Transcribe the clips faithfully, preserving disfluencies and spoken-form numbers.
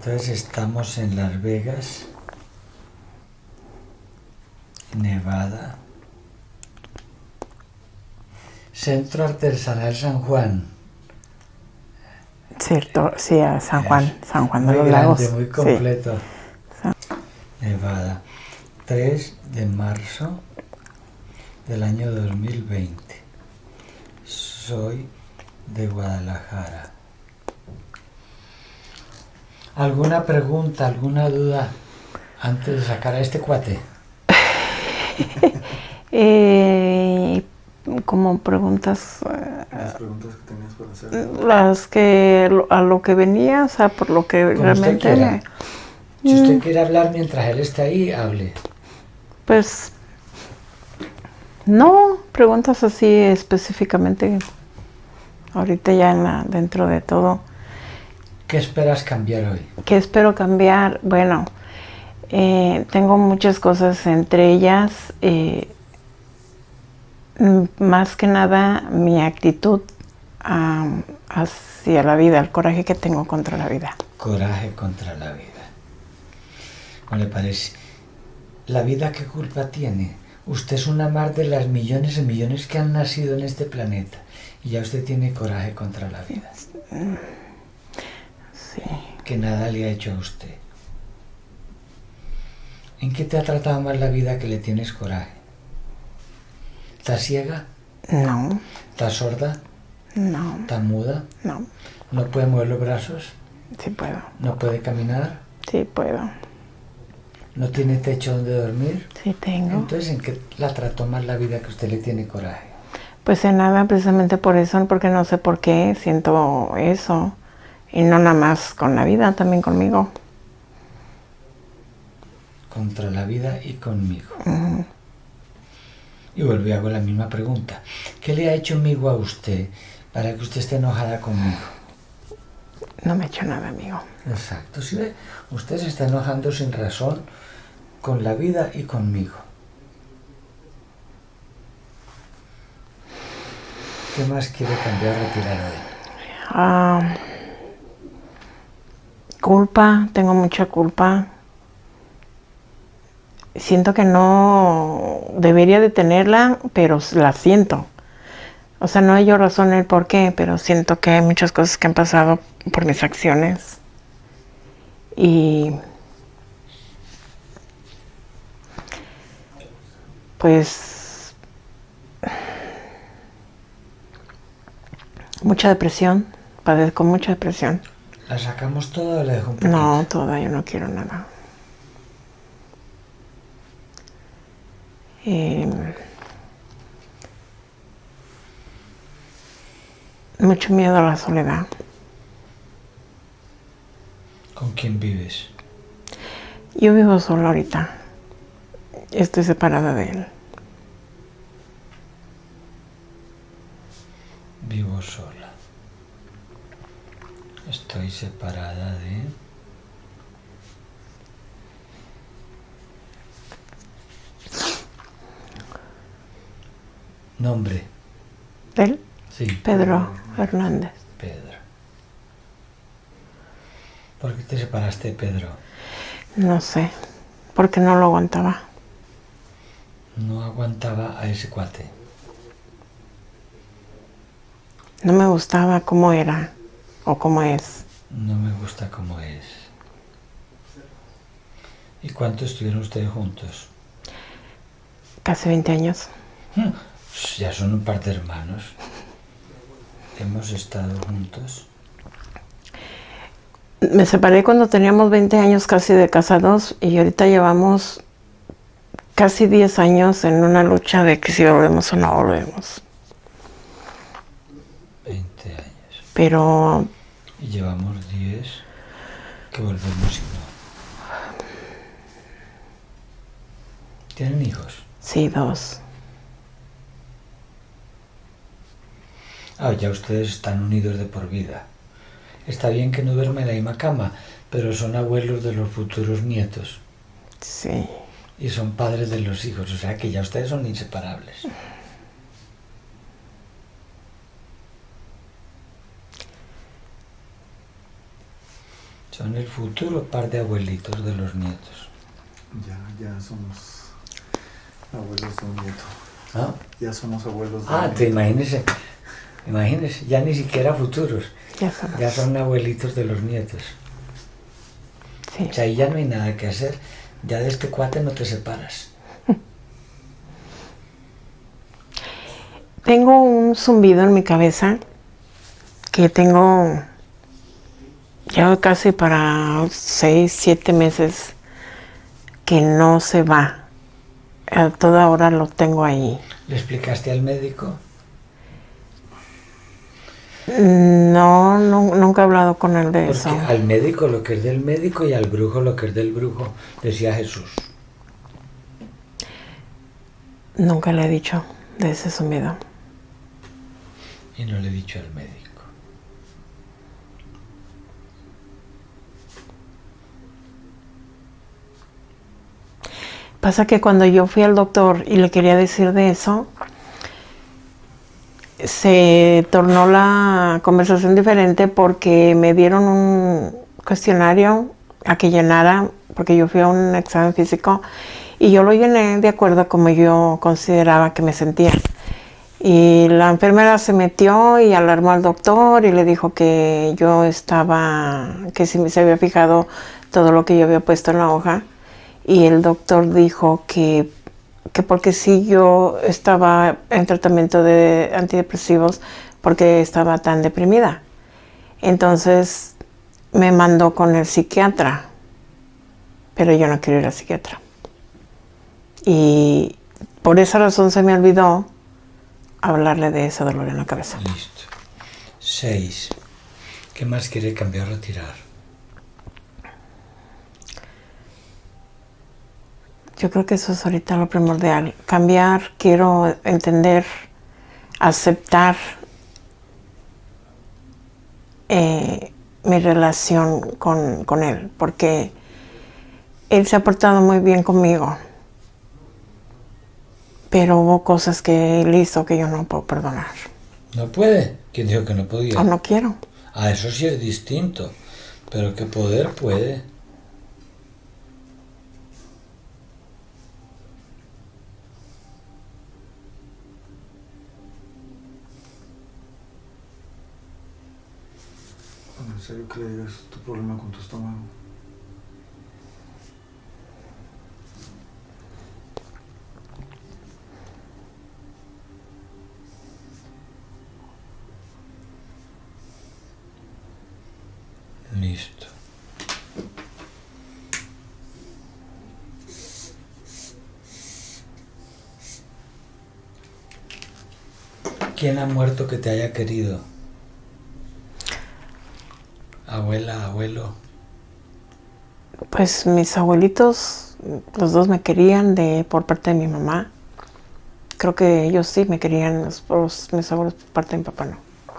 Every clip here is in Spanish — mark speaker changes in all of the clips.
Speaker 1: Entonces estamos en Las Vegas, Nevada. Centro Artesanal San Juan.
Speaker 2: Cierto, sí, a San Juan, San Juan de
Speaker 1: Muy
Speaker 2: los
Speaker 1: grande,
Speaker 2: Lagos.
Speaker 1: muy completo.
Speaker 2: Sí.
Speaker 1: Nevada. tres de marzo del año dos mil veinte. Soy de Guadalajara. ¿Alguna pregunta, alguna duda antes de sacar a este cuate?
Speaker 2: eh, como preguntas...
Speaker 3: Las preguntas que tenías por hacer.
Speaker 2: Las que a lo que venía, o sea, por lo que
Speaker 1: Como
Speaker 2: realmente...
Speaker 1: usted quiera.
Speaker 2: Me,
Speaker 1: Si usted
Speaker 2: mm,
Speaker 1: quiere hablar mientras él está ahí, hable.
Speaker 2: Pues... No, preguntas así específicamente. Ahorita ya en la, dentro de todo.
Speaker 1: ¿Qué esperas cambiar hoy?
Speaker 2: ¿Qué espero cambiar? Bueno, eh, tengo muchas cosas, entre ellas, eh, más que nada, mi actitud um, hacia la vida, el coraje que tengo contra la vida.
Speaker 1: Coraje contra la vida. ¿Cómo le parece? ¿La vida qué culpa tiene? Usted es una más de las millones y millones que han nacido en este planeta. Y ya usted tiene coraje contra la vida.
Speaker 2: Sí.
Speaker 1: Que nada le ha hecho a usted. ¿En qué te ha tratado más la vida que le tienes coraje? ¿Estás ciega?
Speaker 2: No.
Speaker 1: ¿Estás sorda?
Speaker 2: No.
Speaker 1: ¿Estás muda?
Speaker 2: No.
Speaker 1: ¿No puede mover los brazos?
Speaker 2: Sí puedo.
Speaker 1: ¿No puede caminar?
Speaker 2: Sí puedo.
Speaker 1: ¿No tiene techo donde dormir?
Speaker 2: Sí tengo.
Speaker 1: Entonces, ¿en qué la trató más la vida que usted le tiene coraje?
Speaker 2: Pues en nada, precisamente por eso, porque no sé por qué siento eso. Y no nada más con la vida, también conmigo.
Speaker 1: Contra la vida y conmigo.
Speaker 2: Uh-huh.
Speaker 1: Y vuelvo y hago la misma pregunta. ¿Qué le ha hecho amigo a usted para que usted esté enojada conmigo?
Speaker 2: No me ha hecho nada, amigo.
Speaker 1: Exacto. ¿Sí ve? Usted se está enojando sin razón con la vida y conmigo. ¿Qué más quiere cambiar o retirar hoy?
Speaker 2: Uh, culpa, tengo mucha culpa. Siento que no debería de tenerla, pero la siento. O sea, no hay yo razón en el por qué, pero siento que hay muchas cosas que han pasado por mis acciones. Y pues mucha depresión, padezco mucha depresión.
Speaker 1: ¿La sacamos toda o la dejo un poquito?
Speaker 2: No, toda, yo no quiero nada. Eh, mucho miedo a la soledad.
Speaker 1: ¿Con quién vives?
Speaker 2: Yo vivo sola ahorita. Estoy separada de él.
Speaker 1: Vivo sola. Estoy separada de... ¿Nombre?
Speaker 2: ¿De él?
Speaker 1: Sí.
Speaker 2: Pedro Hernández.
Speaker 1: Pedro. ¿Por qué te separaste de Pedro?
Speaker 2: No sé, porque no lo aguantaba.
Speaker 1: No aguantaba a ese cuate.
Speaker 2: No me gustaba cómo era o cómo es.
Speaker 1: No me gusta cómo es. ¿Y cuánto estuvieron ustedes juntos?
Speaker 2: Casi veinte años.
Speaker 1: Pues ya son un par de hermanos. Hemos estado juntos.
Speaker 2: Me separé cuando teníamos veinte años casi de casados y ahorita llevamos casi diez años en una lucha de que si volvemos o no volvemos.
Speaker 1: veinte años.
Speaker 2: Pero...
Speaker 1: Y llevamos diez que volvemos y no. ¿Tienen hijos?
Speaker 2: Sí, dos.
Speaker 1: Ah, ya ustedes están unidos de por vida. Está bien que no duermen en la misma cama, pero son abuelos de los futuros nietos.
Speaker 2: Sí.
Speaker 1: Y son padres de los hijos, o sea que ya ustedes son inseparables. Son el futuro par de abuelitos de los nietos.
Speaker 3: Ya, ya somos abuelos de un nieto.
Speaker 1: ¿Ah?
Speaker 3: Ya somos abuelos de
Speaker 1: Ah,
Speaker 3: un
Speaker 1: te
Speaker 3: nieto.
Speaker 1: imagínese, imagínese, ya ni siquiera futuros,
Speaker 2: Ya somos.
Speaker 1: ya son abuelitos de los nietos.
Speaker 2: Sí.
Speaker 1: O sea, ahí ya no hay nada que hacer, ya de este cuate no te separas.
Speaker 2: Tengo un zumbido en mi cabeza que tengo ya casi para seis, siete meses que no se va. A toda hora lo tengo ahí.
Speaker 1: ¿Le explicaste al médico?
Speaker 2: No, no, nunca he hablado con él de
Speaker 1: Porque
Speaker 2: eso.
Speaker 1: al médico lo que es del médico y al brujo lo que es del brujo, decía Jesús.
Speaker 2: Nunca le he dicho de ese zumbido.
Speaker 1: Y no le he dicho al médico.
Speaker 2: Pasa que cuando yo fui al doctor y le quería decir de eso, se tornó la conversación diferente porque me dieron un cuestionario a que llenara, porque yo fui a un examen físico y yo lo llené de acuerdo a como yo consideraba que me sentía. Y la enfermera se metió y alarmó al doctor y le dijo que yo estaba, que si se había fijado todo lo que yo había puesto en la hoja. Y el doctor dijo que, que porque sí yo estaba en tratamiento de antidepresivos porque estaba tan deprimida. Entonces me mandó con el psiquiatra, pero yo no quiero ir al psiquiatra. Y por esa razón se me olvidó hablarle de ese dolor en la cabeza.
Speaker 1: Listo. Seis. ¿Qué más quiere cambiar o retirar?
Speaker 2: Yo creo que eso es ahorita lo primordial. Cambiar, quiero entender, aceptar eh, mi relación con, con él, porque él se ha portado muy bien conmigo, pero hubo cosas que él hizo que yo no puedo perdonar.
Speaker 1: ¿No puede? ¿Quién dijo que no podía?
Speaker 2: O no quiero.
Speaker 1: Ah, eso sí es distinto. Pero que poder puede.
Speaker 3: ¿En serio que le digas tu problema con tu estómago?
Speaker 1: Listo. ¿Quién ha muerto que te haya querido? Abuela, abuelo.
Speaker 2: Pues mis abuelitos, los dos me querían de por parte de mi mamá. Creo que ellos sí me querían, los, los, mis abuelos por parte de mi papá no.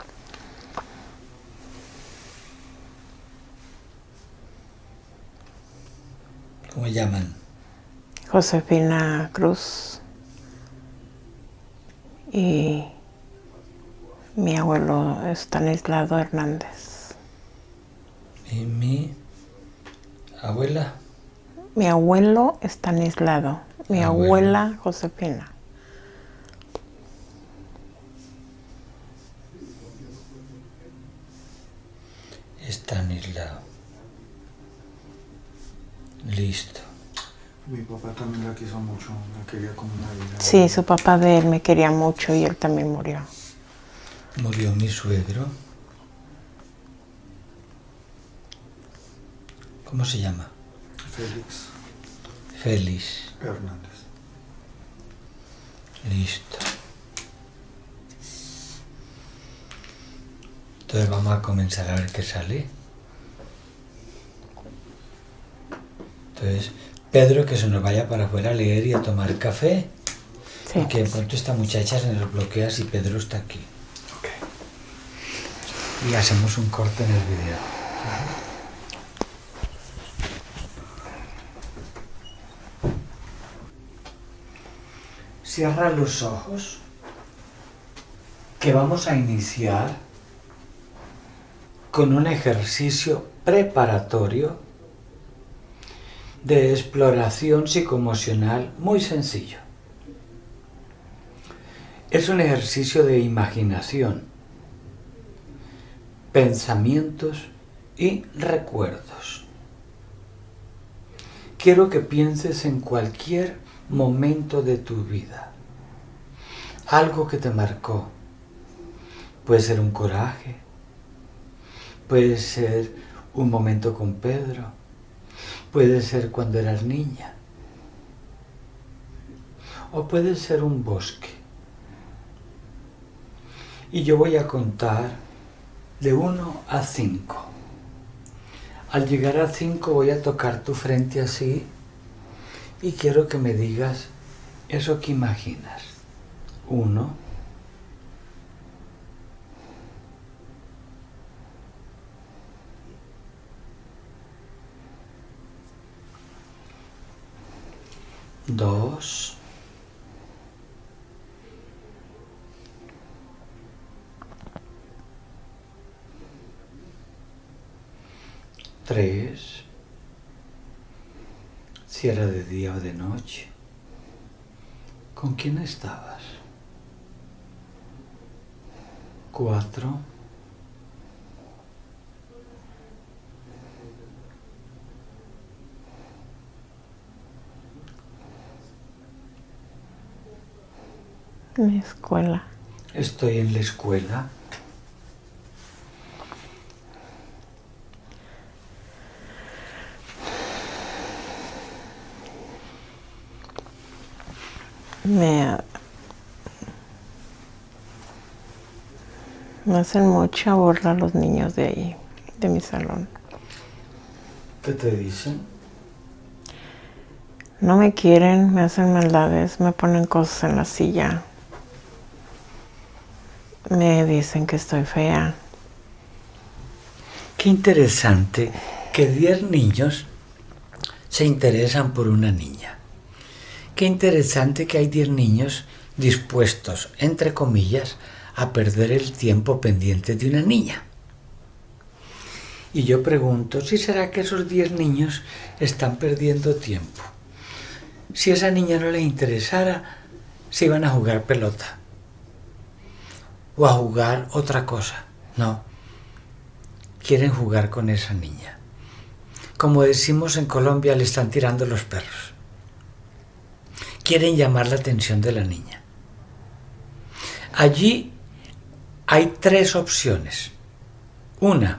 Speaker 1: ¿Cómo llaman?
Speaker 2: Josefina Cruz y mi abuelo Estanislao Hernández.
Speaker 1: ¿Y mi abuela?
Speaker 2: Mi abuelo Estanislao, mi
Speaker 1: Abuelo.
Speaker 2: abuela Josefina.
Speaker 1: Estanislao. Listo.
Speaker 3: Mi papá también la quiso mucho, la quería como una vida.
Speaker 2: Sí, su papá de él me quería mucho y él también murió.
Speaker 1: Murió mi suegro. ¿Cómo se llama?
Speaker 3: Félix
Speaker 1: Félix.
Speaker 3: Hernández.
Speaker 1: Listo. Entonces vamos a comenzar a ver qué sale. Entonces, Pedro, que se nos vaya para afuera a leer y a tomar café.
Speaker 2: Sí.
Speaker 1: Porque en pronto esta muchacha se nos bloquea si Pedro está aquí.
Speaker 3: Ok.
Speaker 1: Y hacemos un corte en el video. Cierra los ojos, que vamos a iniciar con un ejercicio preparatorio de exploración psicoemocional muy sencillo. Es un ejercicio de imaginación, pensamientos y recuerdos. Quiero que pienses en cualquier momento de tu vida, algo que te marcó. Puede ser un coraje, puede ser un momento con Pedro, puede ser cuando eras niña, o puede ser un bosque. Y yo voy a contar de uno a cinco. Al llegar a cinco voy a tocar tu frente así y quiero que me digas eso que imaginas. Uno. Dos. Tres. Si era de día o de noche. ¿Con quién estabas? Cuatro.
Speaker 2: Mi escuela.
Speaker 1: Estoy en la escuela.
Speaker 2: Me, me hacen mucha burla los niños de ahí, de mi salón.
Speaker 1: ¿Qué te dicen?
Speaker 2: No me quieren, me hacen maldades, me ponen cosas en la silla. Me dicen que estoy fea.
Speaker 1: Qué interesante que diez niños se interesan por una niña. Qué interesante que hay diez niños dispuestos, entre comillas, a perder el tiempo pendiente de una niña. Y yo pregunto, ¿si será que esos diez niños están perdiendo tiempo? Si a esa niña no le interesara, se iban a jugar pelota o a jugar otra cosa. No, quieren jugar con esa niña. Como decimos en Colombia, le están tirando los perros. Quieren llamar la atención de la niña. Allí hay tres opciones. Una,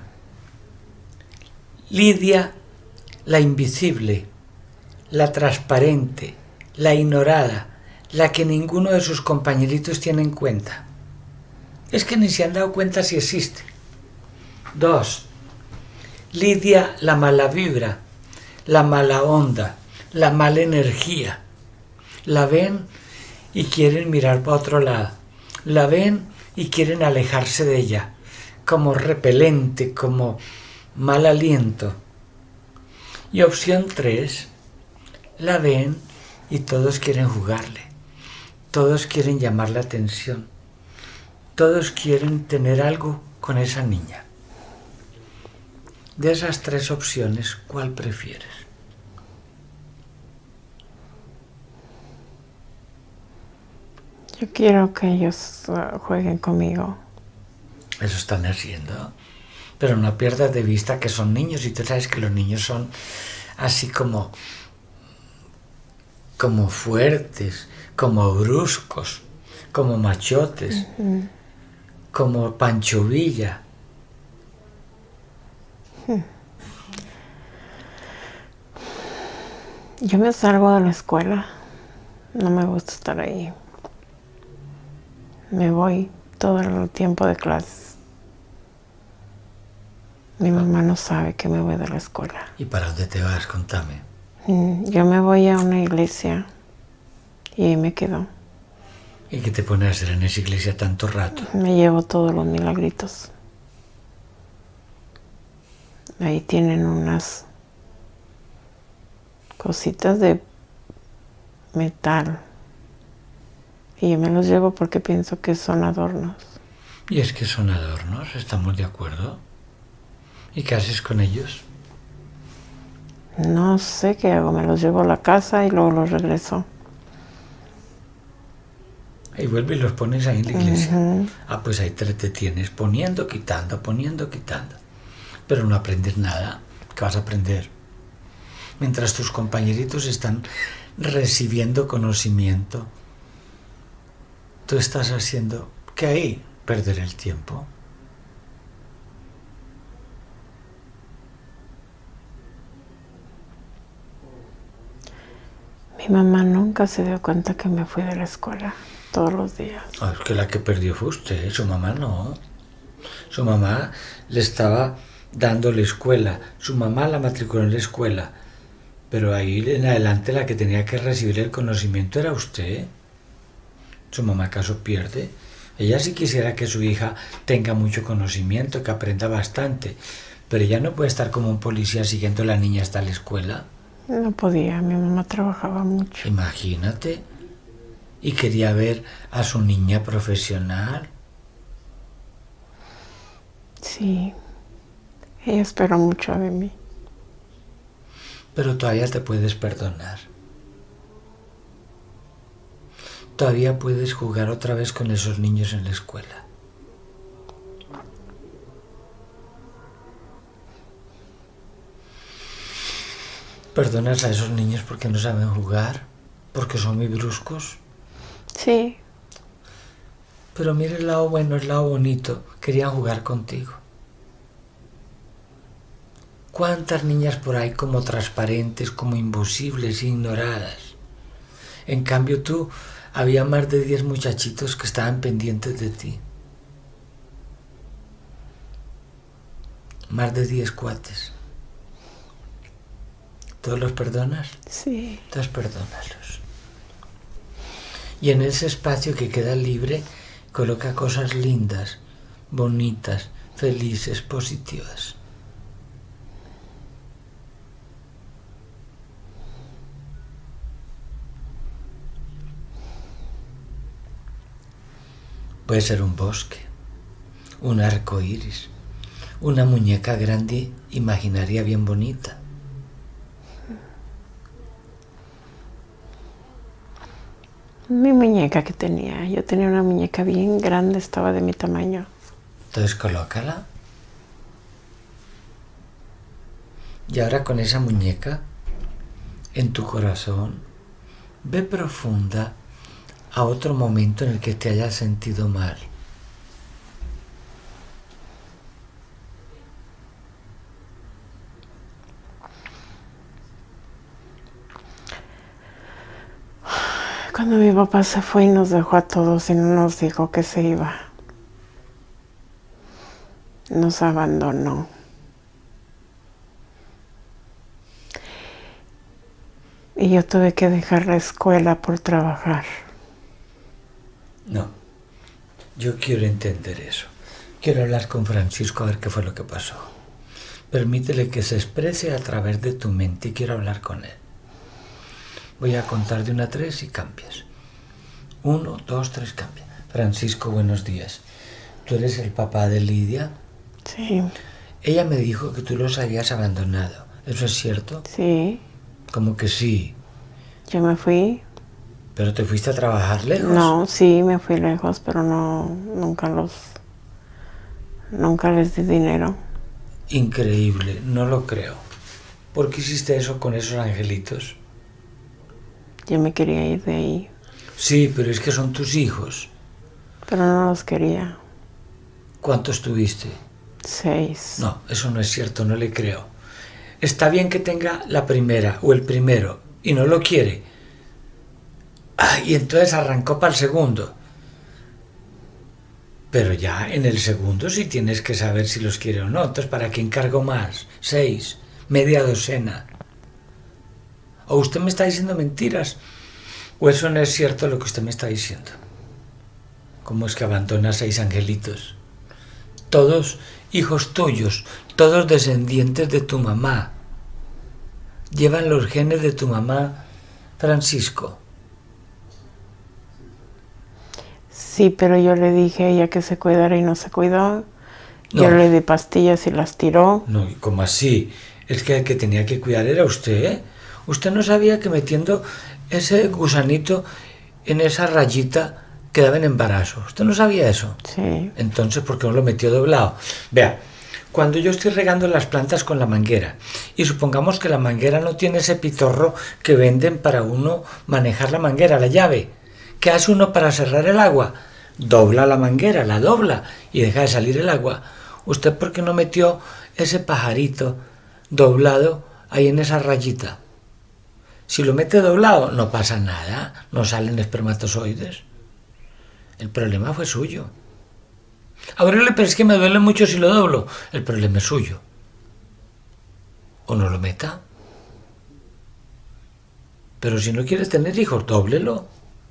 Speaker 1: Lidia, la invisible, la transparente, la ignorada, la que ninguno de sus compañeritos tiene en cuenta. Es que ni se han dado cuenta si existe. Dos, Lidia, la mala vibra, la mala onda, la mala energía. La ven y quieren mirar para otro lado. La ven y quieren alejarse de ella, como repelente, como mal aliento. Y opción tres, la ven y todos quieren jugarle. Todos quieren llamar la atención. Todos quieren tener algo con esa niña. De esas tres opciones, ¿cuál prefieres?
Speaker 2: Yo quiero que ellos uh, jueguen conmigo.
Speaker 1: Eso están haciendo. Pero no pierdas de vista que son niños y tú sabes que los niños son así como, como fuertes, como bruscos, como machotes, uh-huh. como Pancho Villa.
Speaker 2: Yo me salgo de la escuela. No me gusta estar ahí. Me voy todo el tiempo de clases. Mi mamá no sabe que me voy de la escuela.
Speaker 1: ¿Y para dónde te vas? Contame.
Speaker 2: Yo me voy a una iglesia y ahí me quedo.
Speaker 1: ¿Y qué te pones a hacer en esa iglesia tanto rato?
Speaker 2: Me llevo todos los milagritos. Ahí tienen unas cositas de metal. Y yo me los llevo porque pienso que son adornos.
Speaker 1: Y es que son adornos, ¿estamos de acuerdo? ¿Y qué haces con ellos?
Speaker 2: No sé qué hago, me los llevo a la casa y luego los regreso.
Speaker 1: Y vuelve y los pones ahí en la iglesia.
Speaker 2: Uh-huh.
Speaker 1: Ah, pues ahí te, te tienes poniendo, quitando, poniendo, quitando. Pero no aprendes nada. ¿Qué vas a aprender? Mientras tus compañeritos están recibiendo conocimiento, tú estás haciendo, ¿qué hay? Perder el tiempo.
Speaker 2: Mi mamá nunca se dio cuenta que me fui de la escuela todos los días.
Speaker 1: Oh, es que la que perdió fue usted, su mamá no. Su mamá le estaba dando la escuela, su mamá la matriculó en la escuela, pero ahí en adelante la que tenía que recibir el conocimiento era usted. Su mamá acaso pierde. Ella sí quisiera que su hija tenga mucho conocimiento, que aprenda bastante, pero ella no puede estar como un policía siguiendo a la niña hasta la escuela.
Speaker 2: No podía, mi mamá trabajaba mucho.
Speaker 1: Imagínate. Y quería ver a su niña profesional.
Speaker 2: Sí, ella esperó mucho de mí.
Speaker 1: Pero todavía te puedes perdonar. Todavía puedes jugar otra vez con esos niños en la escuela. ¿Perdonas a esos niños porque no saben jugar? ¿Porque son muy bruscos?
Speaker 2: Sí.
Speaker 1: Pero mira el lado bueno, el lado bonito. Querían jugar contigo. ¿Cuántas niñas por ahí como transparentes, como invisibles, ignoradas? En cambio tú, había más de diez muchachitos que estaban pendientes de ti. Más de diez cuates. ¿Todos los perdonas?
Speaker 2: Sí.
Speaker 1: Entonces perdónalos. Y en ese espacio que queda libre, coloca cosas lindas, bonitas, felices, positivas. Puede ser un bosque, un arco iris, una muñeca grande, imaginaria, bien bonita.
Speaker 2: Mi muñeca que tenía, yo tenía una muñeca bien grande, estaba de mi tamaño.
Speaker 1: Entonces colócala. Y ahora con esa muñeca en tu corazón, ve profunda a otro momento en el que te hayas sentido mal.
Speaker 2: Cuando mi papá se fue y nos dejó a todos y no nos dijo que se iba. Nos abandonó. Y yo tuve que dejar la escuela por trabajar.
Speaker 1: No, yo quiero entender eso. Quiero hablar con Francisco a ver qué fue lo que pasó. Permítele que se exprese a través de tu mente y quiero hablar con él. Voy a contar de una a tres y cambias. Uno, dos, tres, cambia. Francisco, buenos días. ¿Tú eres el papá de Lidia?
Speaker 2: Sí.
Speaker 1: Ella me dijo que tú los habías abandonado. ¿Eso es cierto?
Speaker 2: Sí.
Speaker 1: ¿Cómo que sí?
Speaker 2: Yo me fui.
Speaker 1: ¿Pero te fuiste a trabajar lejos?
Speaker 2: No, sí, me fui lejos, pero no, nunca los, nunca les di dinero.
Speaker 1: Increíble, no lo creo. ¿Por qué hiciste eso con esos angelitos?
Speaker 2: Yo me quería ir de ahí.
Speaker 1: Sí, pero es que son tus hijos.
Speaker 2: Pero no los quería.
Speaker 1: ¿Cuántos tuviste?
Speaker 2: Seis.
Speaker 1: No, eso no es cierto, no le creo. Está bien que tenga la primera o el primero y no lo quiere. Ah, y entonces arrancó para el segundo. Pero ya en el segundo sí tienes que saber si los quiere o no. Entonces, ¿para qué encargo más? Seis, media docena. ¿O usted me está diciendo mentiras? ¿O eso no es cierto lo que usted me está diciendo? ¿Cómo es que abandona seis angelitos? Todos hijos tuyos, todos descendientes de tu mamá. Llevan los genes de tu mamá, Francisco.
Speaker 2: Sí, pero yo le dije a ella que se cuidara y no se cuidó. Yo
Speaker 1: No.
Speaker 2: le di pastillas y las tiró.
Speaker 1: No, ¿cómo así? Es que el que tenía que cuidar era usted, ¿eh? Usted no sabía que metiendo ese gusanito en esa rayita quedaba en embarazo. ¿Usted no sabía eso?
Speaker 2: Sí.
Speaker 1: Entonces, ¿por qué no lo metió doblado? Vea, cuando yo estoy regando las plantas con la manguera y supongamos que la manguera no tiene ese pitorro que venden para uno manejar la manguera, la llave, ¿qué hace uno para cerrar el agua? Dobla la manguera, la dobla y deja de salir el agua. ¿Usted por qué no metió ese pajarito doblado ahí en esa rayita? Si lo mete doblado, no pasa nada, no salen espermatozoides. El problema fue suyo. Aurelio, pero es que me duele mucho si lo doblo. El problema es suyo. O no lo meta. Pero si no quieres tener hijos, dóblelo.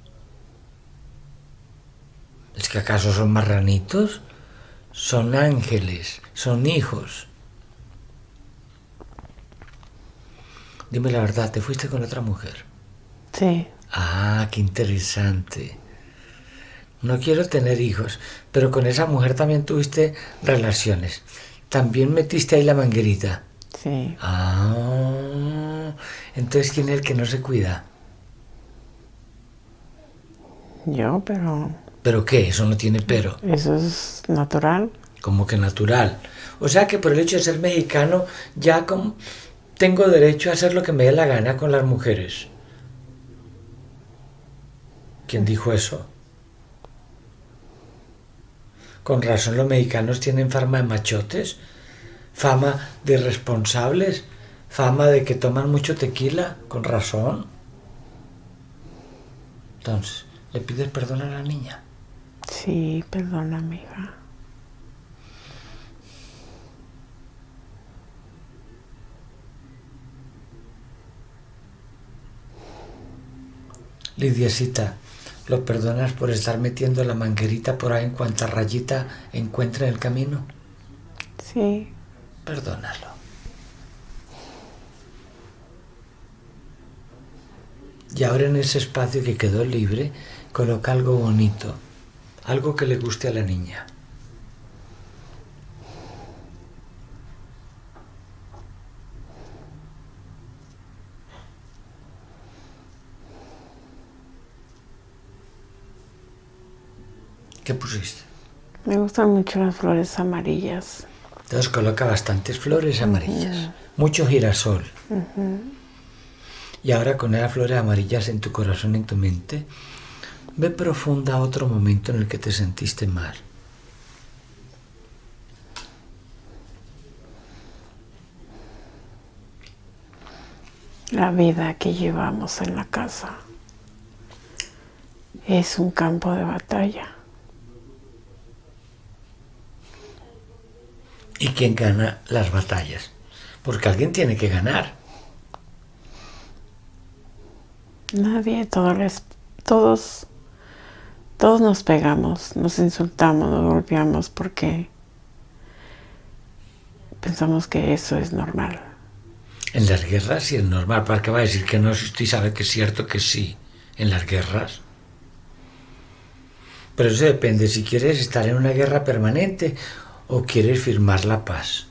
Speaker 1: ¿Es que acaso son marranitos? Son ángeles, son hijos. Dime la verdad, ¿te fuiste con otra mujer?
Speaker 2: Sí.
Speaker 1: Ah, qué interesante. No quiero tener hijos, pero con esa mujer también tuviste relaciones. También metiste ahí la manguerita.
Speaker 2: Sí.
Speaker 1: Ah, entonces ¿quién es el que no se cuida?
Speaker 2: Yo, pero
Speaker 1: ¿Pero qué? Eso no tiene pero.
Speaker 2: eso es natural.
Speaker 1: Como que natural. O sea que por el hecho de ser mexicano ya como tengo derecho a hacer lo que me dé la gana con las mujeres. ¿Quién dijo eso? Con razón los mexicanos tienen fama de machotes, fama de irresponsables, fama de que toman mucho tequila, con razón. Entonces, ¿le pides perdón a la niña?
Speaker 2: Sí, perdona, amiga.
Speaker 1: Lidiecita, ¿lo perdonas por estar metiendo la manguerita por ahí en cuanta rayita encuentra en el camino?
Speaker 2: Sí.
Speaker 1: Perdónalo. Y ahora en ese espacio que quedó libre, coloca algo bonito, algo que le guste a la niña. ¿Qué pusiste?
Speaker 2: Me gustan mucho las flores amarillas.
Speaker 1: Entonces coloca bastantes flores amarillas, uh-huh. Mucho girasol.
Speaker 2: Uh-huh.
Speaker 1: Y ahora con esas flores amarillas en tu corazón, en tu mente, ve profunda a otro momento en el que te sentiste mal.
Speaker 2: La vida que llevamos en la casa es un campo de batalla.
Speaker 1: ¿Y quién gana las batallas? Porque alguien tiene que ganar.
Speaker 2: Nadie, todos, les, todos, todos nos pegamos, nos insultamos, nos golpeamos porque pensamos que eso es normal.
Speaker 1: En las guerras sí es normal. ¿Para qué va a decir que no si usted sabe que es cierto que sí? En las guerras. Pero eso depende si quieres estar en una guerra permanente o quieres firmar la paz.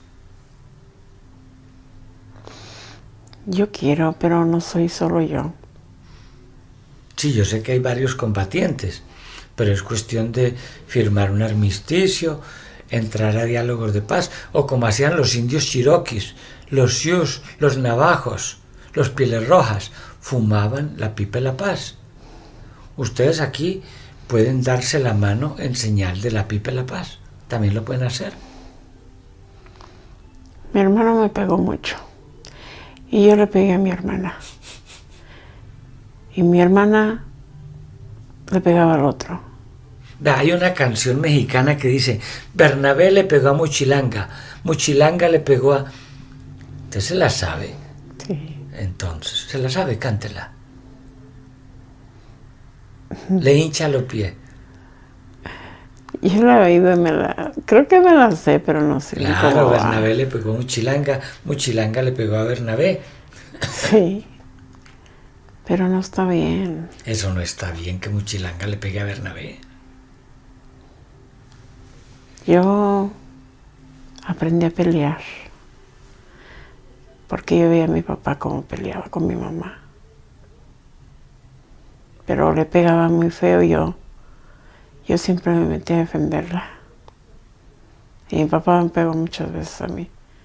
Speaker 2: Yo quiero, pero no soy solo yo.
Speaker 1: Sí, yo sé que hay varios combatientes, pero es cuestión de firmar un armisticio, entrar a diálogos de paz, o como hacían los indios chiroquis, los sioux, los navajos, los pieles rojas, fumaban la pipa de la paz. Ustedes aquí pueden darse la mano en señal de la pipa de la paz. También lo pueden hacer.
Speaker 2: Mi hermano me pegó mucho y yo le pegué a mi hermana. Y mi hermana le pegaba al otro.
Speaker 1: Hay una canción mexicana que dice, Bernabé le pegó a Muchilanga, Muchilanga le pegó a... ¿Usted se la sabe?
Speaker 2: Sí.
Speaker 1: Entonces, ¿se la sabe? Cántela. Le hincha los pies.
Speaker 2: Yo la he oído y me la... Creo que me la sé, pero no sé
Speaker 1: Claro,
Speaker 2: cómo va.
Speaker 1: Bernabé le pegó a Muchilanga, Muchilanga le pegó a Bernabé.
Speaker 2: Sí. Pero no está bien.
Speaker 1: Eso no está bien, que Muchilanga le pegue a Bernabé.
Speaker 2: Yo aprendí a pelear. Porque yo veía a mi papá cómo peleaba con mi mamá. Pero le pegaba muy feo y yo, yo siempre me metí a defenderla. Y mi papá me pegó muchas veces a mí.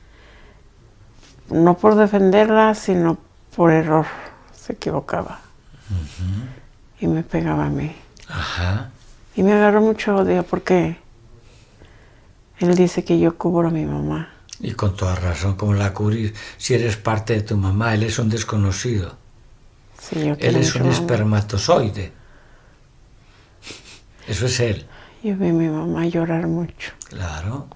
Speaker 2: No por defenderla, sino por error. Se equivocaba. Uh-huh. Y me pegaba a mí.
Speaker 1: Ajá.
Speaker 2: Y me agarró mucho odio porque él dice que yo cubro a mi mamá.
Speaker 1: Y con toda razón, ¿cómo la cubrir si eres parte de tu mamá? Él es un desconocido.
Speaker 2: Sí, yo
Speaker 1: él es un
Speaker 2: mamá.
Speaker 1: espermatozoide. Eso es él.
Speaker 2: Yo vi a mi mamá llorar mucho.
Speaker 1: Claro.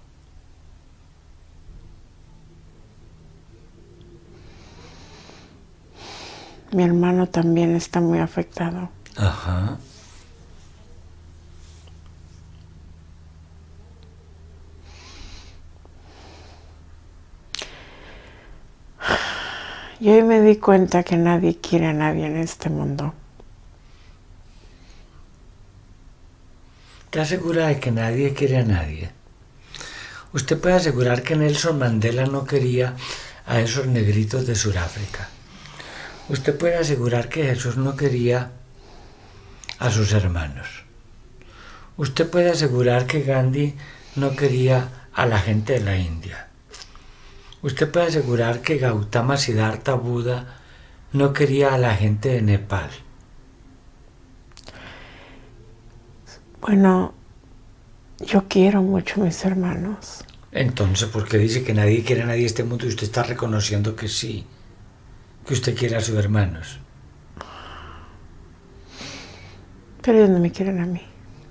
Speaker 2: Mi hermano también está muy afectado.
Speaker 1: Ajá.
Speaker 2: Yo hoy me di cuenta que nadie quiere a nadie en este mundo.
Speaker 1: ¿Te asegura de que nadie quiere a nadie? Usted puede asegurar que Nelson Mandela no quería a esos negritos de Sudáfrica. Usted puede asegurar que Jesús no quería a sus hermanos. Usted puede asegurar que Gandhi no quería a la gente de la India. Usted puede asegurar que Gautama Siddhartha Buda no quería a la gente de Nepal.
Speaker 2: Bueno, yo quiero mucho a mis hermanos.
Speaker 1: Entonces, ¿por qué dice que nadie quiere a nadie en este mundo y usted está reconociendo que sí? Que usted quiere a sus hermanos.
Speaker 2: Pero ellos no me quieren a mí.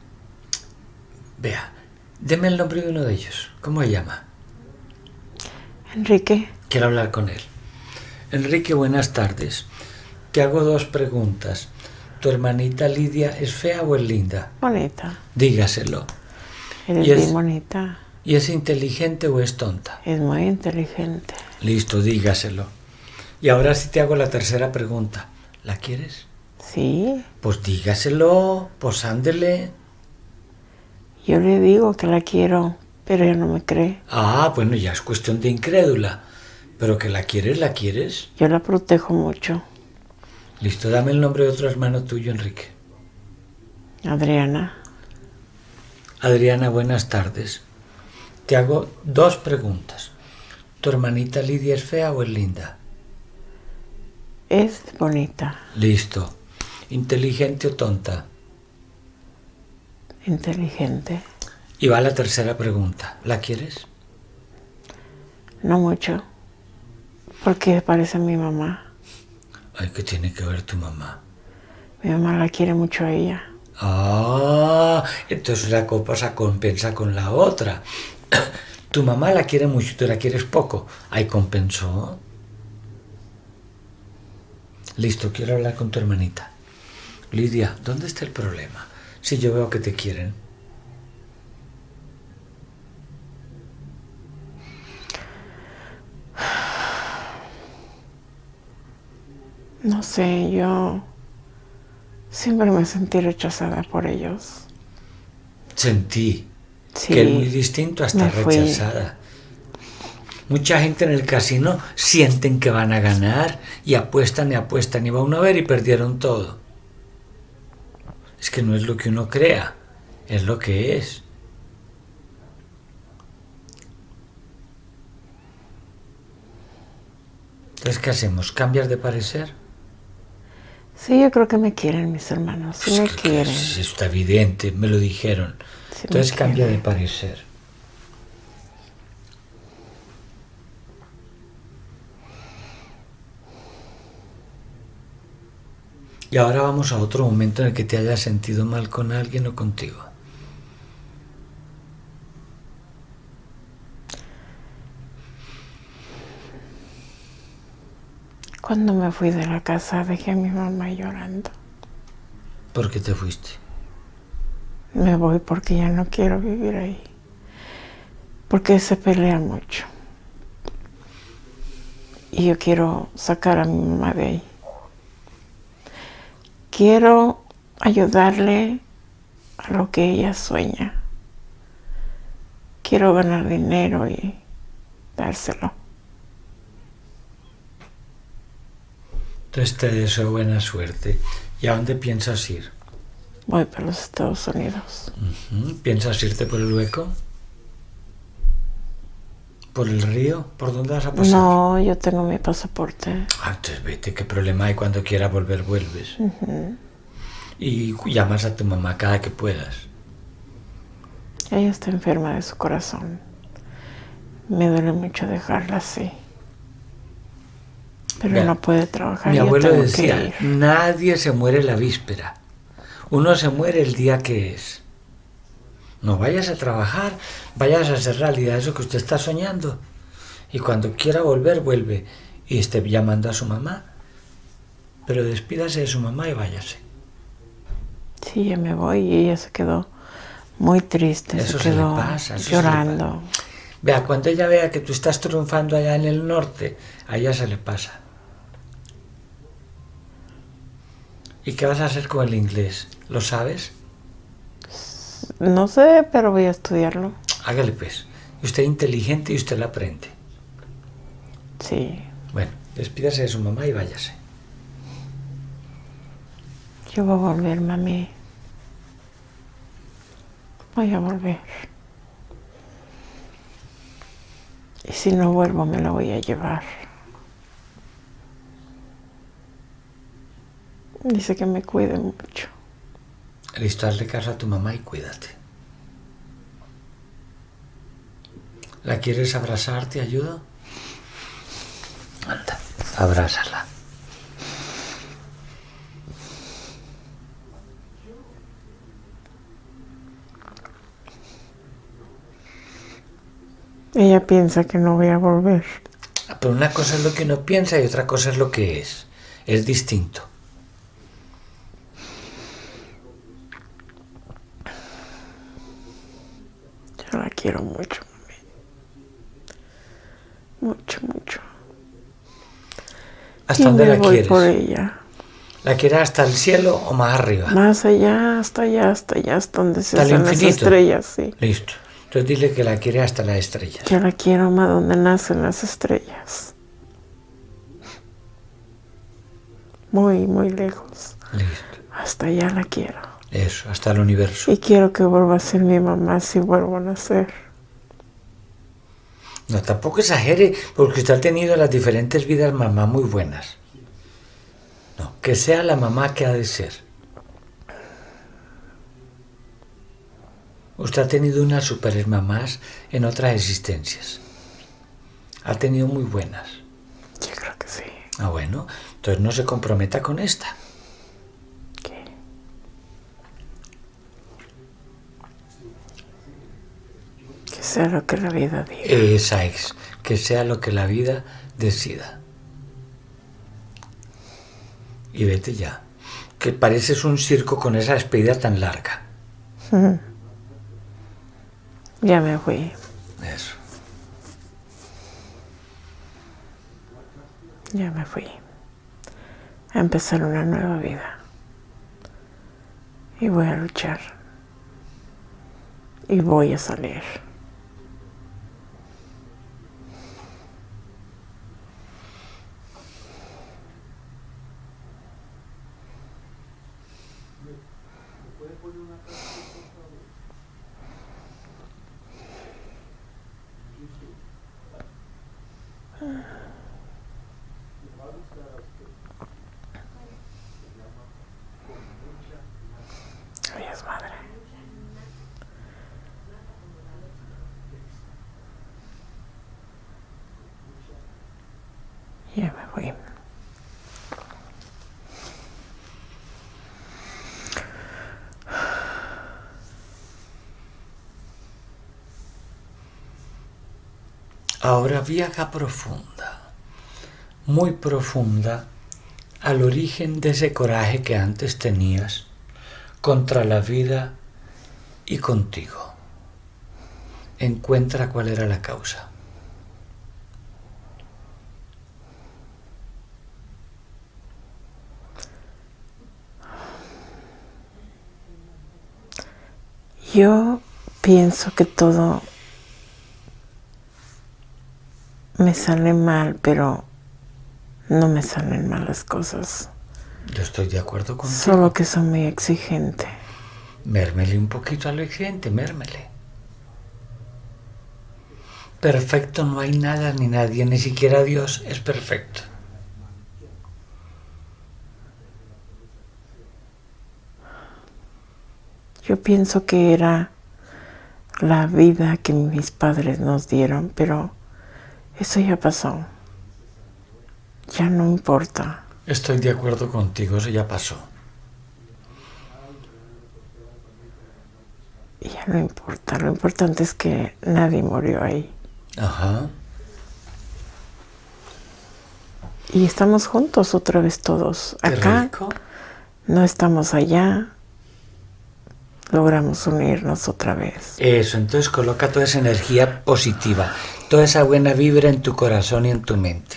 Speaker 1: Vea, deme el nombre de uno de ellos. ¿Cómo se llama?
Speaker 2: Enrique.
Speaker 1: Quiero hablar con él. Enrique, buenas tardes. Te hago dos preguntas. ¿Tu hermanita Lidia es fea o es linda?
Speaker 2: Bonita.
Speaker 1: Dígaselo.
Speaker 2: Eres
Speaker 1: ¿Y es,
Speaker 2: bien bonita.
Speaker 1: ¿Y es inteligente o es tonta?
Speaker 2: Es muy inteligente.
Speaker 1: Listo, dígaselo. Y ahora sí te hago la tercera pregunta. ¿La quieres?
Speaker 2: Sí.
Speaker 1: Pues dígaselo, pues ándele.
Speaker 2: Yo le digo que la quiero, pero ella no me cree.
Speaker 1: Ah, bueno, ya es cuestión de incrédula. Pero que la quieres, la quieres.
Speaker 2: Yo la protejo mucho.
Speaker 1: Listo, dame el nombre de otro hermano tuyo, Enrique.
Speaker 2: Adriana.
Speaker 1: Adriana, buenas tardes. Te hago dos preguntas. ¿Tu hermanita Lidia es fea o es linda?
Speaker 2: Es bonita.
Speaker 1: Listo. ¿Inteligente o tonta?
Speaker 2: Inteligente.
Speaker 1: Y va la tercera pregunta. ¿La quieres?
Speaker 2: No mucho. Porque parece a mi mamá.
Speaker 1: Ay, ¿qué tiene que ver tu mamá?
Speaker 2: Mi mamá la quiere mucho a ella.
Speaker 1: Ah, entonces la cosa compensa con la otra. Tu mamá la quiere mucho y tú la quieres poco. Ahí compensó. Listo, quiero hablar con tu hermanita. Lidia, ¿dónde está el problema? Si yo veo que te quieren.
Speaker 2: No sé, yo siempre me sentí rechazada por ellos.
Speaker 1: Sentí
Speaker 2: Sí,
Speaker 1: que es muy distinto a estar
Speaker 2: me fui.
Speaker 1: rechazada. Mucha gente en el casino sienten que van a ganar y apuestan y apuestan y va uno a ver y perdieron todo. Es que no es lo que uno crea, es lo que es. Entonces, ¿qué hacemos? ¿Cambias de parecer?
Speaker 2: Sí, yo creo que me quieren mis hermanos. Sí
Speaker 1: Pues
Speaker 2: me
Speaker 1: que- que
Speaker 2: quieren.
Speaker 1: Eso está evidente, me lo dijeron.
Speaker 2: Sí me
Speaker 1: Entonces cambia de
Speaker 2: quieren.
Speaker 1: parecer. Y ahora vamos a otro momento en el que te hayas sentido mal con alguien o contigo.
Speaker 2: Cuando me fui de la casa dejé a mi mamá llorando.
Speaker 1: ¿Por qué te fuiste?
Speaker 2: Me voy porque ya no quiero vivir ahí. Porque se pelea mucho. Y yo quiero sacar a mi mamá de ahí. Quiero ayudarle a lo que ella sueña. Quiero ganar dinero y dárselo.
Speaker 1: Entonces te deseo buena suerte. ¿Y a dónde piensas ir?
Speaker 2: Voy para los Estados Unidos.
Speaker 1: Uh-huh. ¿Piensas irte por el hueco? ¿Por el río? ¿Por dónde vas a pasar?
Speaker 2: No, yo tengo mi pasaporte.
Speaker 1: Ah, entonces vete, ¿qué problema hay? Cuando quieras volver, vuelves.
Speaker 2: Uh-huh.
Speaker 1: Y llamas a tu mamá cada que puedas.
Speaker 2: Ella está enferma de su corazón. Me duele mucho dejarla así. Pero
Speaker 1: Vea,
Speaker 2: no puede trabajar.
Speaker 1: Mi
Speaker 2: yo
Speaker 1: abuelo
Speaker 2: tengo
Speaker 1: decía,
Speaker 2: que ir.
Speaker 1: nadie se muere la víspera. Uno se muere el día que es. No vayas a trabajar, vayas a hacer realidad eso que usted está soñando. Y cuando quiera volver, vuelve. Y esté llamando a su mamá. Pero despídase de su mamá y váyase.
Speaker 2: Sí, ya me voy y ella se quedó muy triste.
Speaker 1: Eso
Speaker 2: se
Speaker 1: se le
Speaker 2: quedó
Speaker 1: pasa, eso se le
Speaker 2: llorando.
Speaker 1: Vea, cuando ella vea que tú estás triunfando allá en el norte, a ella se le pasa. ¿Y qué vas a hacer con el inglés? ¿Lo sabes?
Speaker 2: No sé, pero voy a estudiarlo.
Speaker 1: Hágale pues. Usted es inteligente y usted lo aprende.
Speaker 2: Sí.
Speaker 1: Bueno, despídase de su mamá y váyase.
Speaker 2: Yo voy a volver, mami. Voy a volver. Y si no vuelvo, me la voy a llevar. Dice que me cuide mucho.
Speaker 1: Listo, hazle caso a tu mamá y cuídate. ¿La quieres abrazar? ¿Te ayudo? Anda, abrázala.
Speaker 2: Ella piensa que no voy a volver.
Speaker 1: Pero una cosa es lo que uno piensa y otra cosa es lo que es. Es distinto.
Speaker 2: Yo la quiero mucho, mami. Mucho, mucho.
Speaker 1: ¿Hasta
Speaker 2: y
Speaker 1: dónde
Speaker 2: me
Speaker 1: la
Speaker 2: voy
Speaker 1: quieres?
Speaker 2: por ella.
Speaker 1: ¿La quieres hasta el cielo o más arriba?
Speaker 2: Más allá, hasta allá, hasta allá, hasta donde se
Speaker 1: ¿Hasta el
Speaker 2: hacen las
Speaker 1: infinito?
Speaker 2: estrellas, sí.
Speaker 1: Listo. Entonces dile que la quiere hasta las estrellas.
Speaker 2: Yo la quiero más donde nacen las estrellas. Muy, muy lejos.
Speaker 1: Listo.
Speaker 2: Hasta allá la quiero.
Speaker 1: Eso, hasta el universo.
Speaker 2: Y quiero que vuelva a ser mi mamá si vuelvo a nacer.
Speaker 1: No, tampoco exagere, porque usted ha tenido las diferentes vidas mamá muy buenas. No, que sea la mamá que ha de ser. Usted ha tenido unas super mamás en otras existencias. Ha tenido muy buenas.
Speaker 2: Yo creo que sí.
Speaker 1: Ah, bueno, entonces no se comprometa con esta.
Speaker 2: ¿Qué? Que sea lo que la vida diga.
Speaker 1: Esa es, que sea lo que la vida decida. Y vete ya, que pareces un circo con esa despedida tan larga.
Speaker 2: Ya me fui.
Speaker 1: Eso.
Speaker 2: Ya me fui. A empezar una nueva vida. Y voy a luchar. Y voy a salir. Adiós, madre. Ya me fui.
Speaker 1: Ahora viaja profunda, muy profunda, al origen de ese coraje que antes tenías contra la vida y contigo. Encuentra cuál era la causa.
Speaker 2: Yo pienso que todo me sale mal, pero no me salen mal las cosas.
Speaker 1: Yo estoy de acuerdo contigo.
Speaker 2: Solo que soy muy exigente.
Speaker 1: Mérmele un poquito a lo exigente, mérmele. Perfecto no hay nada ni nadie, ni siquiera Dios es perfecto.
Speaker 2: Yo pienso que era la vida que mis padres nos dieron, pero eso ya pasó. Ya no importa.
Speaker 1: Estoy de acuerdo contigo, eso ya pasó.
Speaker 2: Ya no importa, lo importante es que nadie murió ahí.
Speaker 1: Ajá.
Speaker 2: Y estamos juntos otra vez todos.
Speaker 1: Qué
Speaker 2: Acá
Speaker 1: rico.
Speaker 2: no estamos allá. Logramos unirnos otra vez.
Speaker 1: Eso, entonces coloca toda esa energía positiva, toda esa buena vibra en tu corazón y en tu mente.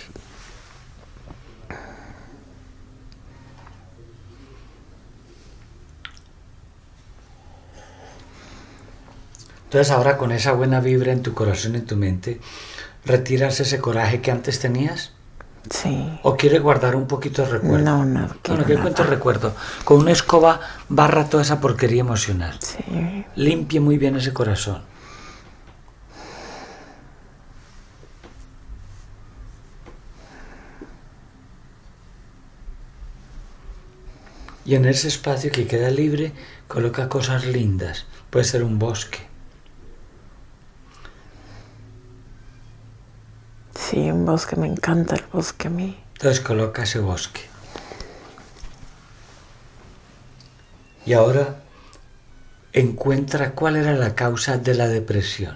Speaker 1: Entonces ahora con esa buena vibra en tu corazón y en tu mente, ¿retiras ese coraje que antes tenías?
Speaker 2: Sí.
Speaker 1: ¿O quieres guardar un poquito de recuerdo?
Speaker 2: No, no quiero
Speaker 1: Bueno, ¿qué
Speaker 2: nada.
Speaker 1: cuento recuerdo? Con una escoba barra toda esa porquería emocional.
Speaker 2: Sí.
Speaker 1: Limpie muy bien ese corazón. Y en ese espacio que queda libre, coloca cosas lindas. Puede ser un bosque.
Speaker 2: Sí, un bosque, me encanta el bosque a mí.
Speaker 1: Entonces coloca ese bosque. Y ahora encuentra cuál era la causa de la depresión.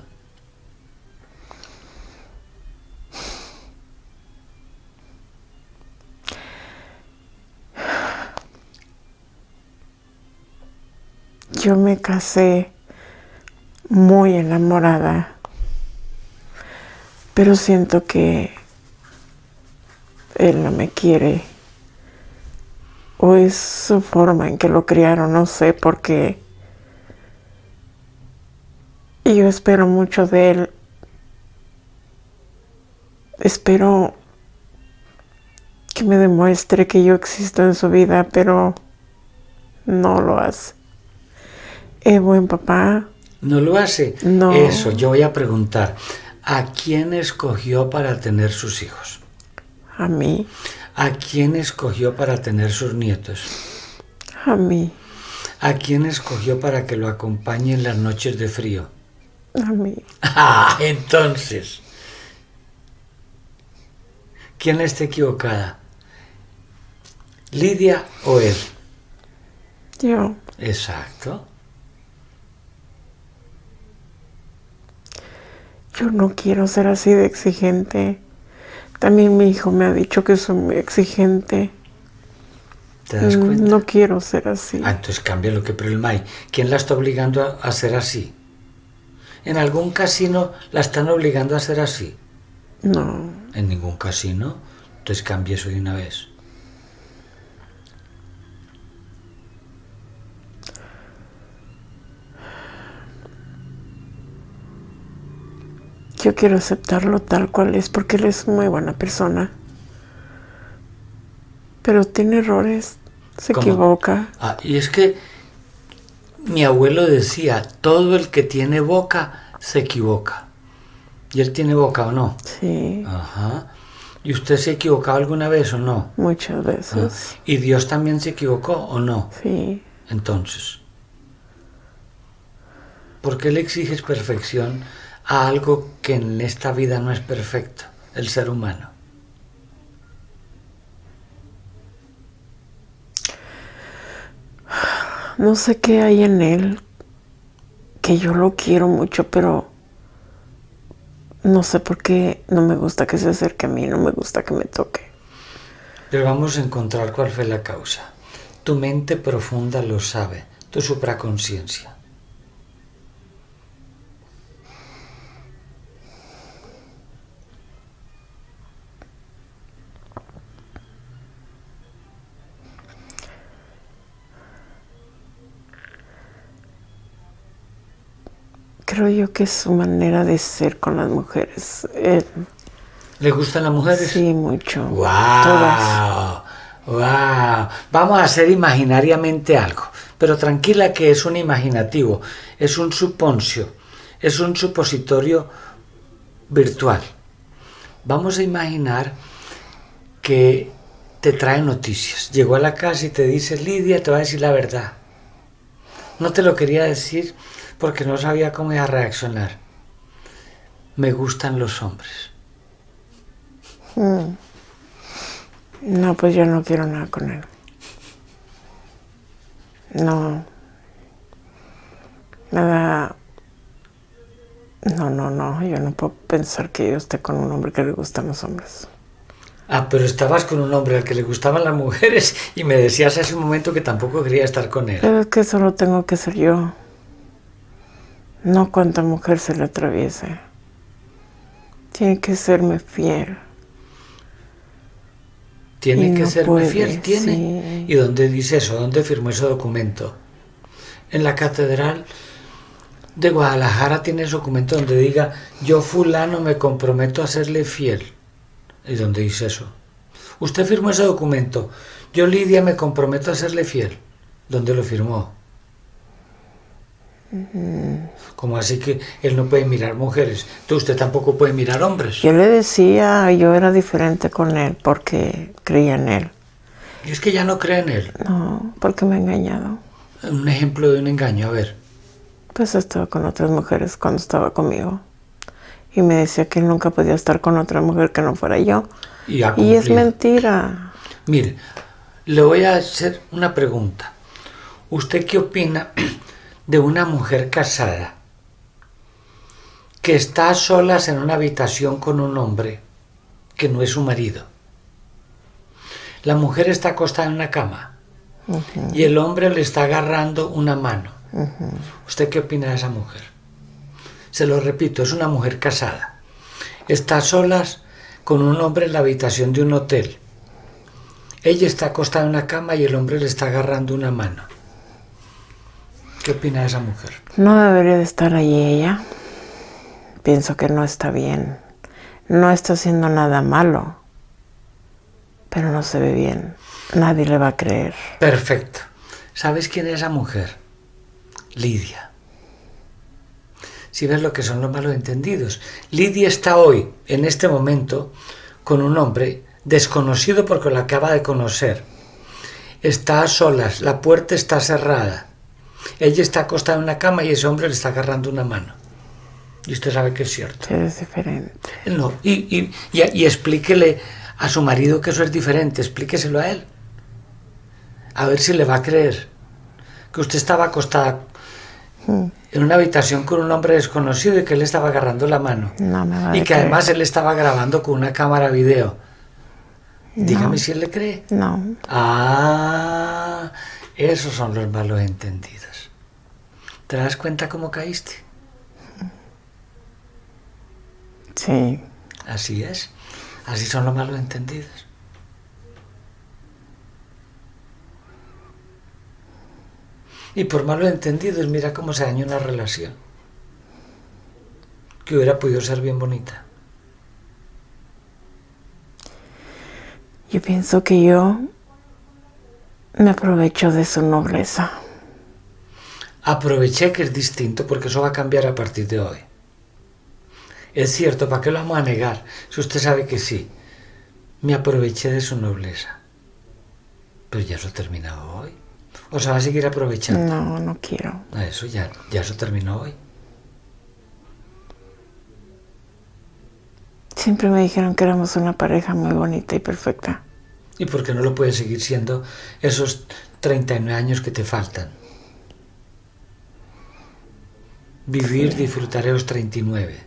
Speaker 2: Yo me casé muy enamorada, pero siento que él no me quiere. O es su forma en que lo criaron, no sé, porque yo espero mucho de él. Espero que me demuestre que yo existo en su vida, pero no lo hace. ¿Es buen papá?
Speaker 1: ¿No lo hace?
Speaker 2: No.
Speaker 1: Eso, yo voy a preguntar. ¿A quién escogió para tener sus hijos?
Speaker 2: A mí.
Speaker 1: ¿A quién escogió para tener sus nietos?
Speaker 2: A mí.
Speaker 1: ¿A quién escogió para que lo acompañe en las noches de frío?
Speaker 2: A mí.
Speaker 1: Ah, entonces, ¿quién está equivocada? ¿Lidia o él?
Speaker 2: Yo.
Speaker 1: Exacto.
Speaker 2: Yo no quiero ser así de exigente. También mi hijo me ha dicho que soy muy exigente.
Speaker 1: ¿Te das cuenta?
Speaker 2: No quiero ser así.
Speaker 1: Ah, entonces cambia lo que problema hay. ¿Quién la está obligando a, a ser así? ¿En algún casino la están obligando a ser así?
Speaker 2: No.
Speaker 1: En ningún casino. Entonces cambia eso de una vez.
Speaker 2: Yo quiero aceptarlo tal cual es porque él es muy buena persona. Pero tiene errores, se
Speaker 1: ¿Cómo?
Speaker 2: equivoca.
Speaker 1: Ah, y es que mi abuelo decía, todo el que tiene boca se equivoca. ¿Y él tiene boca o no?
Speaker 2: Sí,
Speaker 1: Ajá. ¿Y usted se ha equivocado alguna vez o no?
Speaker 2: muchas
Speaker 1: Ah.
Speaker 2: veces.
Speaker 1: ¿Y Dios también se equivocó o no?
Speaker 2: Sí,
Speaker 1: Entonces, ¿por qué le exiges perfección a algo que en esta vida no es perfecto, el ser humano?
Speaker 2: no sé qué hay en él, que yo lo quiero mucho, pero no sé por qué no me gusta que se acerque a mí, no me gusta que me toque.
Speaker 1: Pero vamos a encontrar cuál fue la causa. Tu mente profunda lo sabe, tu supraconciencia.
Speaker 2: Creo yo que es su manera de ser con las mujeres. Él
Speaker 1: ¿Le gustan las mujeres?
Speaker 2: Sí, mucho.
Speaker 1: ¡Wow!
Speaker 2: Todas.
Speaker 1: ¡Wow! Vamos a hacer imaginariamente algo, pero tranquila que es un imaginativo, es un suponcio, es un supositorio virtual. Vamos a imaginar que te trae noticias. Llegó a la casa y te dice, Lidia, te voy a decir la verdad. No te lo quería decir porque no sabía cómo iba a reaccionar. Me gustan los hombres.
Speaker 2: Mm. No, pues yo no quiero nada con él. No. Nada. No, no, no. Yo no puedo pensar que yo esté con un hombre que le gustan los hombres.
Speaker 1: Ah, pero estabas con un hombre al que le gustaban las mujeres y me decías hace un momento que tampoco quería estar con él.
Speaker 2: Pero es que solo tengo que ser yo. No cuanta mujer se le atraviese. Tiene que serme fiel.
Speaker 1: Tiene
Speaker 2: Y
Speaker 1: que
Speaker 2: no
Speaker 1: serme
Speaker 2: puede,
Speaker 1: fiel, tiene.
Speaker 2: sí.
Speaker 1: ¿Y dónde dice eso? ¿Dónde firmó ese documento? En la catedral de Guadalajara tiene ese documento donde diga, yo fulano me comprometo a serle fiel. ¿Y dónde dice eso? Usted firmó ese documento. Yo, Lidia, me comprometo a serle fiel. ¿Dónde lo firmó?
Speaker 2: Mm.
Speaker 1: ¿Cómo así que él no puede mirar mujeres? Entonces usted tampoco puede mirar hombres.
Speaker 2: Yo le decía, yo era diferente con él porque creía en él.
Speaker 1: Y es que ya no cree en él.
Speaker 2: No, porque me ha engañado.
Speaker 1: Un ejemplo de un engaño, a ver.
Speaker 2: Pues estaba con otras mujeres cuando estaba conmigo. Y me decía que él nunca podía estar con otra mujer que no fuera yo.
Speaker 1: Y, ha
Speaker 2: y es
Speaker 1: cumplido.
Speaker 2: mentira.
Speaker 1: Mire, le voy a hacer una pregunta. ¿Usted qué opina de una mujer casada que está a solas en una habitación con un hombre que no es su marido? La mujer está acostada en una cama uh-huh. y el hombre le está agarrando una mano. Uh-huh. ¿Usted qué opina de esa mujer? Se lo repito, es una mujer casada. Está a solas con un hombre en la habitación de un hotel. Ella está acostada en una cama y el hombre le está agarrando una mano. ¿Qué opina de esa mujer?
Speaker 2: No debería de estar ahí ella. Pienso que no está bien. No está haciendo nada malo. Pero no se ve bien. Nadie le va a creer.
Speaker 1: Perfecto. ¿Sabes quién es esa mujer? Lidia. Si ves lo que son los malos entendidos. Lidia está hoy, en este momento, con un hombre desconocido porque lo acaba de conocer. Está a solas, la puerta está cerrada. Ella está acostada en una cama y ese hombre le está agarrando una mano. Y usted sabe que es cierto.
Speaker 2: Es diferente.
Speaker 1: No, y, y, y, y explíquele a su marido que eso es diferente, explíqueselo a él. A ver si le va a creer. Que usted estaba acostada hmm. en una habitación con un hombre desconocido y que él estaba agarrando la mano.
Speaker 2: No me va a
Speaker 1: Y que
Speaker 2: creer.
Speaker 1: además él estaba grabando con una cámara video.
Speaker 2: No.
Speaker 1: Dígame si él le cree.
Speaker 2: No.
Speaker 1: Ah, esos son los malos entendidos. ¿Te das cuenta cómo caíste?
Speaker 2: Sí.
Speaker 1: Así es. Así son los malos entendidos. Y por malos entendidos, mira cómo se dañó una relación que hubiera podido ser bien bonita.
Speaker 2: Yo pienso que yo me aprovecho de su nobleza.
Speaker 1: Aproveché que es distinto porque eso va a cambiar a partir de hoy. Es cierto, ¿para qué lo vamos a negar? Si usted sabe que sí. Me aproveché de su nobleza. Pero ya eso ha terminado hoy. ¿O se va a seguir aprovechando?
Speaker 2: No, no quiero.
Speaker 1: Eso ya, ya eso terminó hoy.
Speaker 2: Siempre me dijeron que éramos una pareja muy bonita y perfecta.
Speaker 1: ¿Y por qué no lo puedes seguir siendo esos treinta y nueve años que te faltan? Vivir, sí. Disfrutar esos treinta y nueve.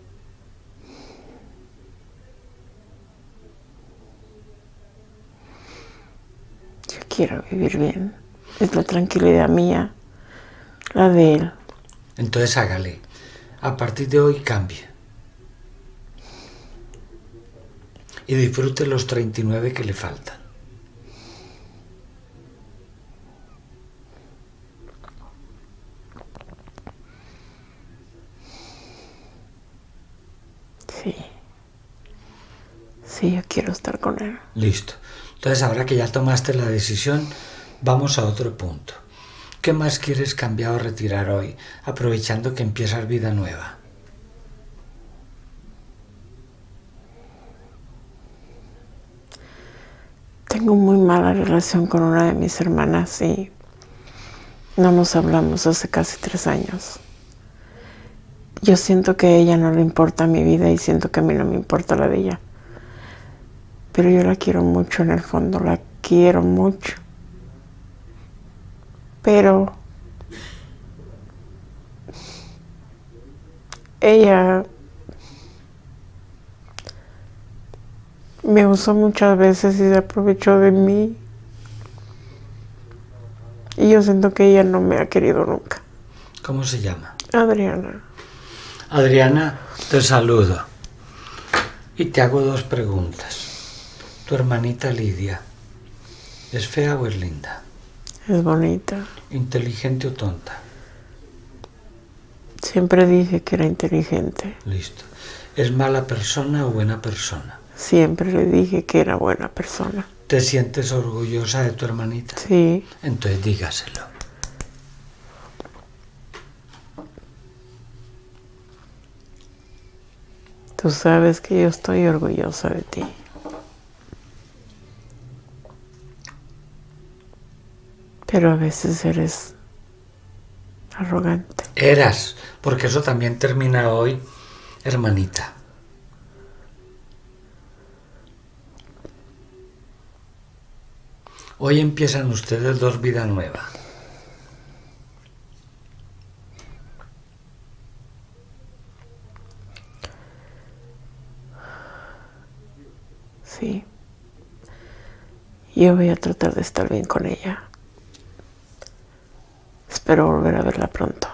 Speaker 2: Yo quiero vivir bien. Es la tranquilidad mía, la de él.
Speaker 1: Entonces hágale. A partir de hoy cambie. Y disfrute los treinta y nueve que le faltan.
Speaker 2: Sí. Sí, yo quiero estar con él.
Speaker 1: Listo. Entonces, ahora que ya tomaste la decisión, vamos a otro punto. ¿Qué más quieres cambiar o retirar hoy, aprovechando que empiezas vida nueva?
Speaker 2: Tengo muy mala relación con una de mis hermanas y no nos hablamos hace casi tres años. Yo siento que a ella no le importa mi vida y siento que a mí no me importa la de ella. Pero yo la quiero mucho en el fondo, la quiero mucho. Pero ella me usó muchas veces y se aprovechó de mí. Y yo siento que ella no me ha querido nunca.
Speaker 1: ¿Cómo se llama?
Speaker 2: Adriana.
Speaker 1: Adriana, te saludo. Y te hago dos preguntas. ¿Tu hermanita Lidia es fea o es linda?
Speaker 2: Es bonita.
Speaker 1: ¿Inteligente o tonta?
Speaker 2: Siempre dije que era inteligente.
Speaker 1: Listo. ¿Es mala persona o buena persona?
Speaker 2: Siempre le dije que era buena persona.
Speaker 1: ¿Te sientes orgullosa de tu hermanita?
Speaker 2: Sí.
Speaker 1: Entonces dígaselo.
Speaker 2: Tú sabes que yo estoy orgullosa de ti. Pero a veces eres arrogante.
Speaker 1: Eras, porque eso también termina hoy, hermanita. Hoy empiezan ustedes dos vidas nuevas.
Speaker 2: Sí. Yo voy a tratar de estar bien con ella. Espero volver a verla pronto.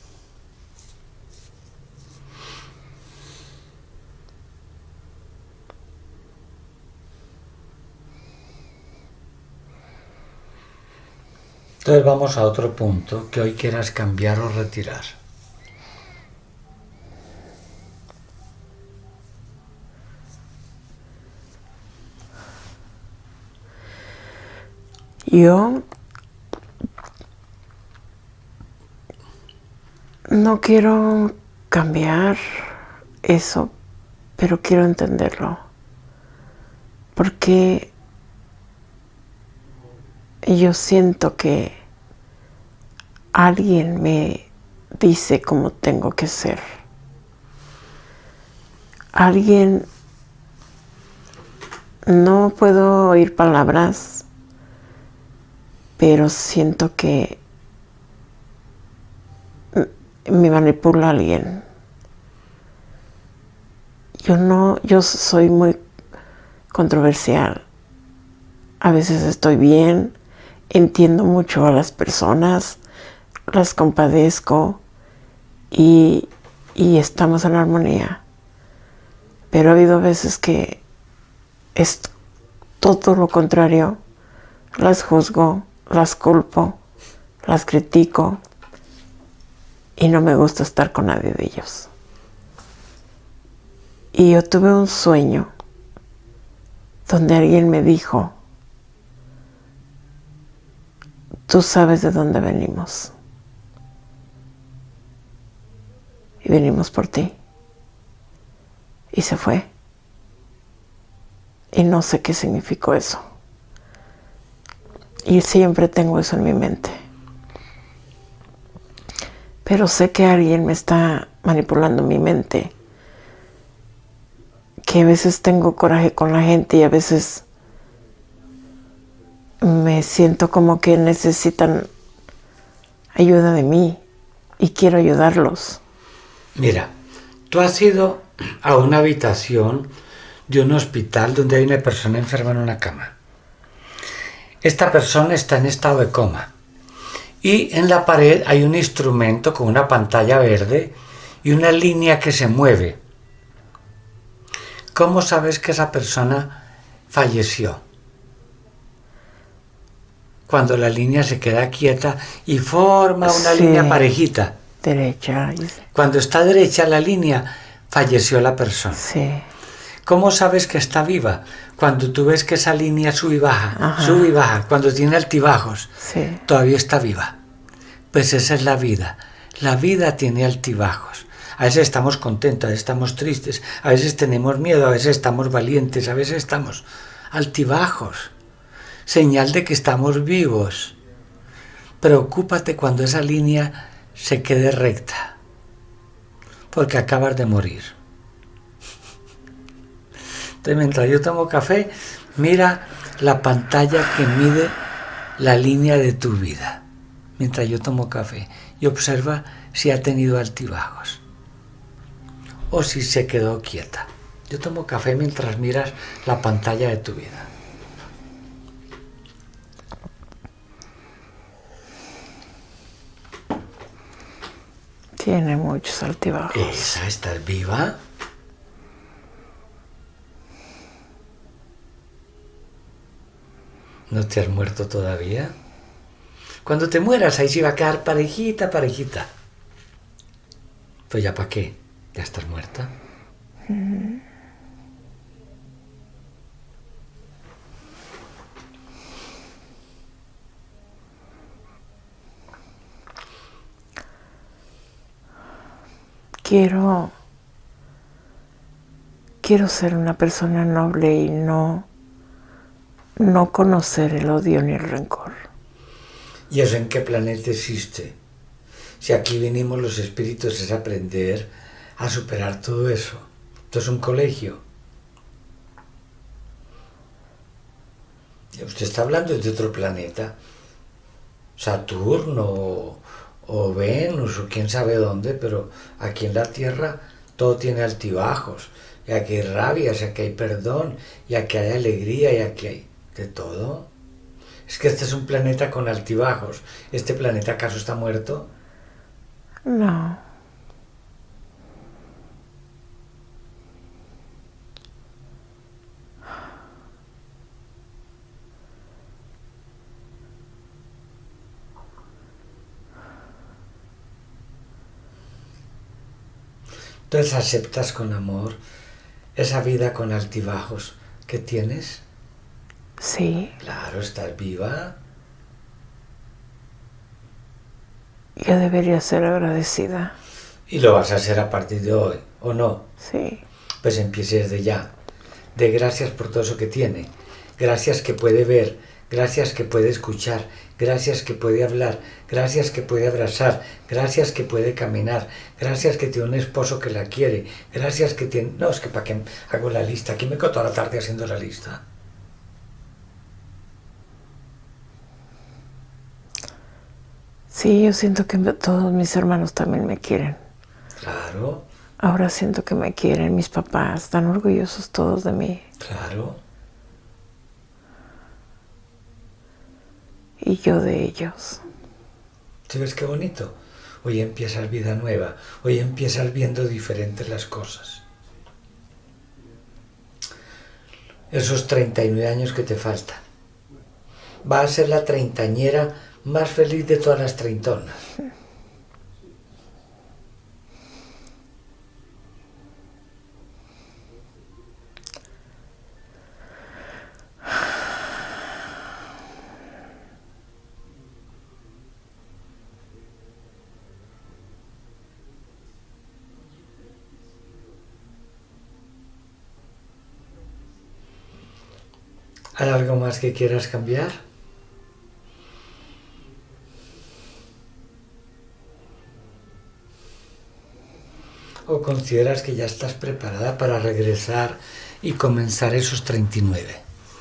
Speaker 1: Entonces vamos a otro punto que hoy quieras cambiar o retirar.
Speaker 2: Yo no quiero cambiar eso, pero quiero entenderlo. Porque yo siento que alguien me dice cómo tengo que ser. Alguien, no puedo oír palabras, pero siento que me manipula alguien. Yo no, yo soy muy controversial. A veces estoy bien, entiendo mucho a las personas, las compadezco y, y estamos en armonía. Pero ha habido veces que es todo lo contrario. Las juzgo, las culpo, las critico y no me gusta estar con nadie de ellos. Y yo tuve un sueño donde alguien me dijo: tú sabes de dónde venimos. Y venimos por ti. Y se fue. Y no sé qué significó eso. Y siempre tengo eso en mi mente. Pero sé que alguien me está manipulando mi mente. Que a veces tengo coraje con la gente y a veces me siento como que necesitan ayuda de mí y quiero ayudarlos.
Speaker 1: Mira, tú has ido a una habitación de un hospital donde hay una persona enferma en una cama. Esta persona está en estado de coma y en la pared hay un instrumento con una pantalla verde y una línea que se mueve. ¿Cómo sabes que esa persona falleció? Cuando la línea se queda quieta y forma una
Speaker 2: Sí.
Speaker 1: línea parejita.
Speaker 2: Derecha.
Speaker 1: Cuando está derecha la línea, falleció la persona.
Speaker 2: Sí.
Speaker 1: ¿Cómo sabes que está viva? Cuando tú ves que esa línea sube y baja,
Speaker 2: Ajá.
Speaker 1: sube y baja, cuando tiene altibajos,
Speaker 2: Sí.
Speaker 1: todavía está viva. Pues esa es la vida. La vida tiene altibajos. A veces estamos contentos, a veces estamos tristes, a veces tenemos miedo, a veces estamos valientes, a veces estamos altibajos. Señal de que estamos vivos. Preocúpate cuando esa línea se quede recta, porque acabas de morir. Entonces, mientras yo tomo café, mira la pantalla que mide la línea de tu vida. Mientras yo tomo café, y observa si ha tenido altibajos o si se quedó quieta. Yo tomo café mientras miras la pantalla de tu vida.
Speaker 2: Tiene muchos altibajos.
Speaker 1: Esa, ¿estás viva? ¿No te has muerto todavía? Cuando te mueras, ahí sí va a quedar parejita, parejita. Pues ya para qué, ya estás muerta. Mm.
Speaker 2: Quiero, quiero ser una persona noble y no, no conocer el odio ni el rencor.
Speaker 1: ¿Y eso en qué planeta existe? Si aquí venimos los espíritus es aprender a superar todo eso. Esto es un colegio. Y usted está hablando de otro planeta. Saturno o, o Venus o quién sabe dónde, pero aquí en la Tierra todo tiene altibajos. Y aquí hay rabia, y aquí hay perdón, y aquí hay alegría, y aquí hay de todo. Es que este es un planeta con altibajos. ¿Este planeta acaso está muerto?
Speaker 2: No.
Speaker 1: Entonces aceptas con amor esa vida con altibajos que tienes.
Speaker 2: Sí.
Speaker 1: Claro, estás viva.
Speaker 2: Yo debería ser agradecida.
Speaker 1: Y lo vas a hacer a partir de hoy, ¿o no?
Speaker 2: Sí.
Speaker 1: Pues empiece desde ya. De gracias por todo eso que tiene. Gracias que puede ver. Gracias que puede escuchar. Gracias que puede hablar. Gracias que puede abrazar. Gracias que puede caminar. Gracias que tiene un esposo que la quiere. Gracias que tiene... No, es que para qué hago la lista. Aquí me quedo toda la tarde haciendo la lista.
Speaker 2: Sí, yo siento que todos mis hermanos también me quieren.
Speaker 1: Claro.
Speaker 2: Ahora siento que me quieren, mis papás, están orgullosos todos de mí.
Speaker 1: Claro.
Speaker 2: Y yo de ellos.
Speaker 1: ¿Sí ves qué bonito? Hoy empiezas vida nueva. Hoy empiezas viendo diferentes las cosas. Esos treinta y nueve años que te faltan. Va a ser la treintañera más feliz de todas las treintonas. ¿Hay algo más que quieras cambiar? ¿O consideras que ya estás preparada para regresar y comenzar esos treinta y nueve?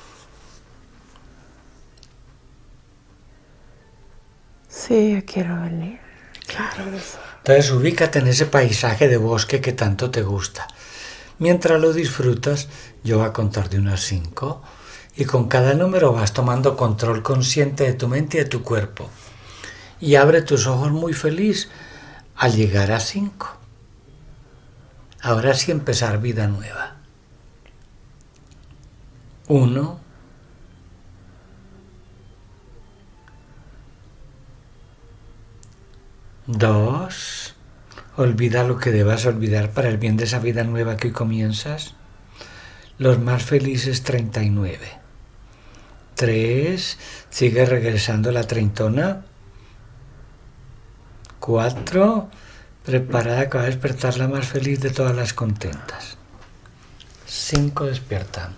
Speaker 2: Sí, yo quiero venir.
Speaker 1: Claro. Entonces ubícate en ese paisaje de bosque que tanto te gusta. Mientras lo disfrutas, yo voy a contar de uno a cinco y con cada número vas tomando control consciente de tu mente y de tu cuerpo. Y abre tus ojos muy feliz al llegar a cinco. Ahora sí empezar vida nueva. Uno. Dos. Olvida lo que debas olvidar para el bien de esa vida nueva que hoy comienzas. los más felices treinta y nueve. tres, sigue regresando la treintona. cuatro, preparada que va a despertar la más feliz de todas las contentas. cinco, despierta.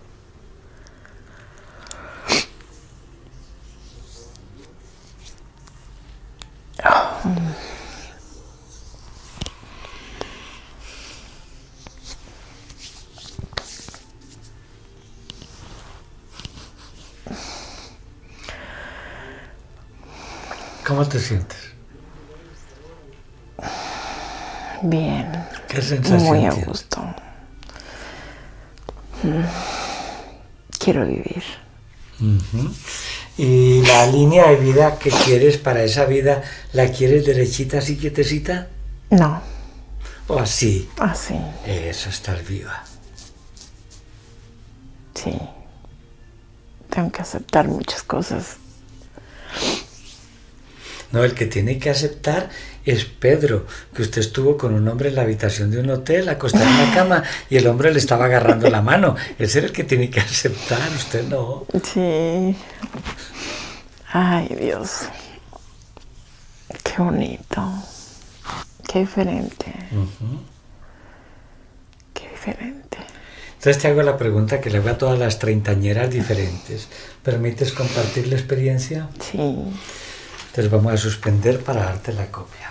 Speaker 1: ¿Cómo te sientes?
Speaker 2: Bien.
Speaker 1: ¿Qué sensación
Speaker 2: Muy a
Speaker 1: tienes?
Speaker 2: gusto. Quiero vivir.
Speaker 1: Uh-huh. ¿Y la línea de vida que quieres para esa vida, la quieres derechita, así quietecita?
Speaker 2: No,
Speaker 1: ¿O así?
Speaker 2: así,
Speaker 1: Eso, estás viva.
Speaker 2: sí. Tengo que aceptar muchas cosas.
Speaker 1: No, el que tiene que aceptar es Pedro, que usted estuvo con un hombre en la habitación de un hotel, acostado en la cama, y el hombre le estaba agarrando la mano. Ese es el que tiene que aceptar, usted no.
Speaker 2: Sí. Ay, Dios. Qué bonito. Qué diferente.
Speaker 1: Uh-huh.
Speaker 2: Qué diferente.
Speaker 1: Entonces te hago la pregunta que le hago a todas las treintañeras diferentes. ¿Permites compartir la experiencia?
Speaker 2: Sí.
Speaker 1: Entonces vamos a suspender para darte la copia.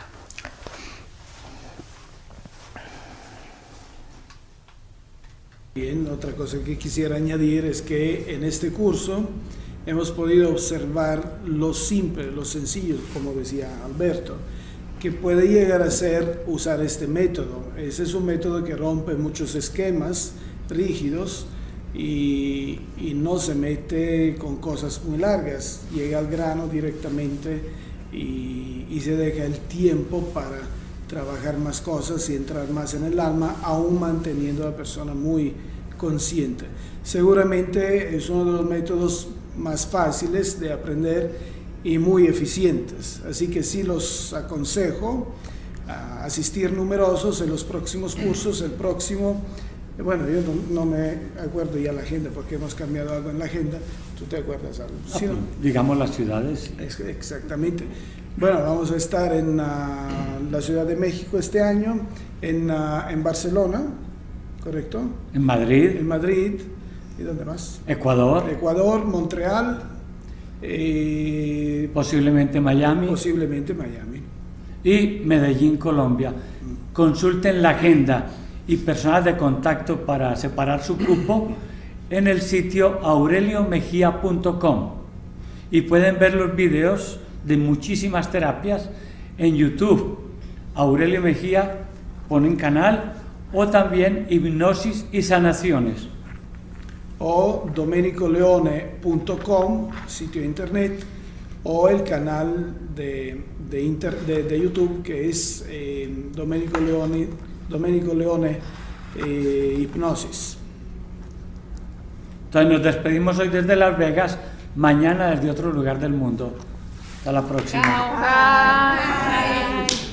Speaker 4: Bien, otra cosa que quisiera añadir es que en este curso hemos podido observar lo simple, lo sencillo, como decía Alberto, que puede llegar a ser usar este método. Ese es un método que rompe muchos esquemas rígidos y, y no se mete con cosas muy largas, llega al grano directamente y, y se deja el tiempo para trabajar más cosas y entrar más en el alma, aún manteniendo a la persona muy consciente. Seguramente es uno de los métodos más fáciles de aprender y muy eficientes, así que sí los aconsejo a asistir numerosos en los próximos cursos. El próximo, bueno, yo no, no me acuerdo ya la agenda porque hemos cambiado algo en la agenda. ¿Tú te acuerdas algo?
Speaker 5: Ah,
Speaker 4: ¿Sí, no?
Speaker 5: Digamos las ciudades.
Speaker 4: Es- exactamente. Bueno, vamos a estar en uh, la Ciudad de México este año, en, uh, en Barcelona, ¿correcto?
Speaker 5: En Madrid,
Speaker 4: En Madrid, ¿y dónde más?
Speaker 5: Ecuador,
Speaker 4: Ecuador, Montreal, eh,
Speaker 5: posiblemente Miami
Speaker 4: posiblemente Miami.
Speaker 5: y Medellín, Colombia. Consulten la agenda y personas de contacto para separar su cupo en el sitio aurelio mejía punto com y pueden ver los videos de muchísimas terapias en YouTube. Aurelio Mejía, ponen canal, o también hipnosis y sanaciones.
Speaker 4: O domenico leone punto com, sitio de internet, o el canal de, de, inter, de, de YouTube que es eh, Domenico Leone, Domenico Leone eh, Hipnosis.
Speaker 5: Entonces nos despedimos hoy desde Las Vegas, mañana desde otro lugar del mundo. Hasta la próxima.
Speaker 6: Bye.